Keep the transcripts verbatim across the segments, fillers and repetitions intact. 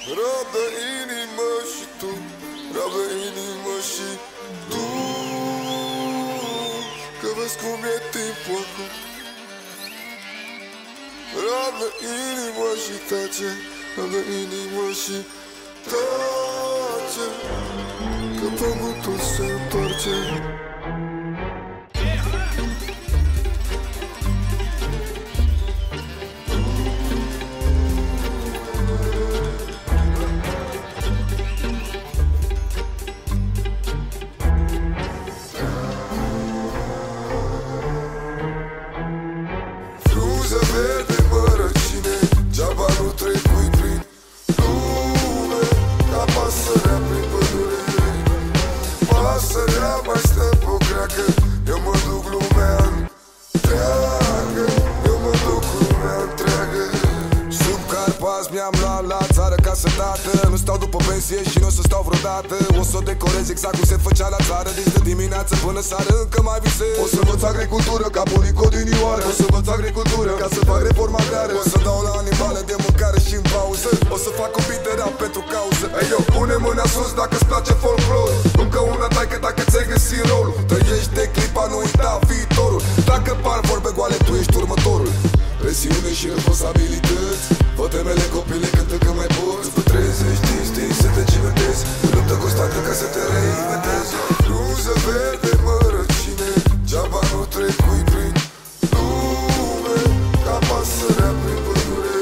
Rabă inimă și tu, rabă inimă și tu, că vezi cum e timpul acum. Rabă inimă și tace, rabă inimă și tace, că pământul se întoarce. Verde mărăcine, geaba nu trecui prin lume, ca pasărea prin pădure. Pasărea mai stă pe-o greacă, eu mă duc lumea întreagă, eu mă duc lumea întreagă. Sub Carpați mi-am luat la țară ca să dată, nu stau după pensie și nu o să stau vreodată. O să o decorez exact cum se făcea la țară, deci de dimineață până seară încă mai visez. O să învăț agricultură ca bunicul din Ioară, o să învăț agricultură ca să fac reforma agrară. O să dau la animale de mâncare și în pauză, o să fac un beat de rap pentru cauză. Ei eu, pune mâna sus dacă-ți place folclor, încă una taică dacă ți-ai găsit rolul. Trăiești de clipa, nu uita viitorul. Dacă par vorbe goale, tu ești următorul. Presiune și responsabilități, fă temele copile cântă că mai poți. După treizeci de stii să te cimentezi, luptă constantă ca să te reinventezi. Frunză verde mărăcine, geaba nu trecui prin lume, ca pasărea prin pădure.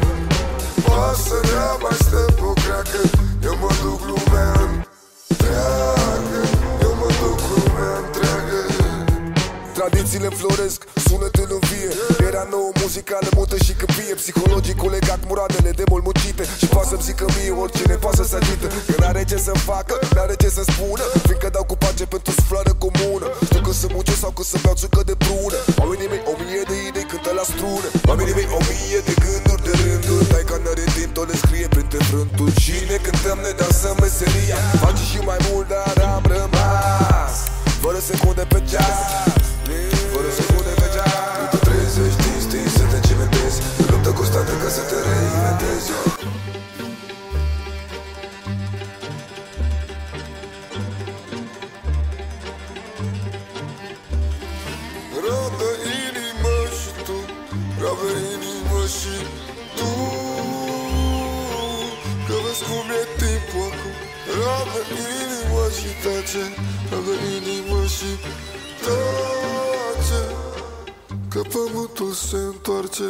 Pasărea mai stă pe-o greacă, eu mă duc lumea întreagă, eu mă duc lumea întreagă. Tradițiile înfloresc, sunetul învie, era nouă muzicală, mută și câmpie. Psihologicul legat muradele de mult mucite, și poate să-mi zică mie oricine poate să se agită. Că n-are ce să facă, n-are ce să spună, fiindcă dau cu pace pentru suflare comună. Știu că să muce sau că să beau țuică de prună. Oamenii mei o mie de idei cântă la strună, oamenii mei o mie de gânduri de rânduri. Tai ca n-are timp, tot le scrie printre frânturi. Și ne cântăm, ne dansăm meseria, face și mai mult, dar am rămas fără secunde pe ceas, fără secunde pe ceas. După treizeci de stii să te cimentezi, luptă constantă ca să te reinventezi. Rabă inimă și tu, rabă inimă și tu, că vezi cum e timpul acum. Rabă inimă și tace, rabă inimă și tace, că pământul se întoarce.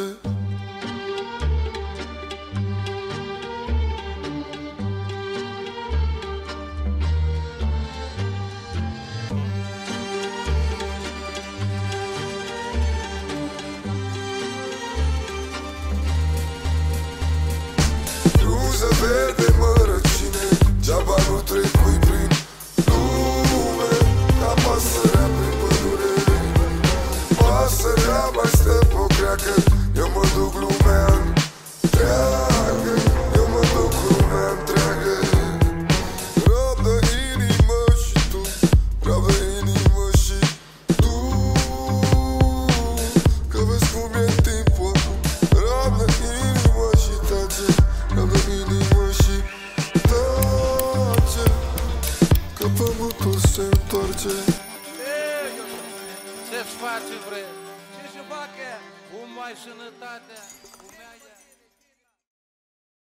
Frunză verde mărăcine, geaba nu trecui prin lume, ca pasărea prin pădure. Pasărea mai stă pe-o greacă, eu mă duc lumea întreagă, eu mă duc lumea întreagă. Rabă inimă și tu, rabă inimă și tu, că vezi cum e timpul acum. Rabă inimă și tace, rabă inimă și tace, că pământul se întoarce. Ce-ți face, bre? Ce-și facă? Cum ai sănătatea? Cum ai...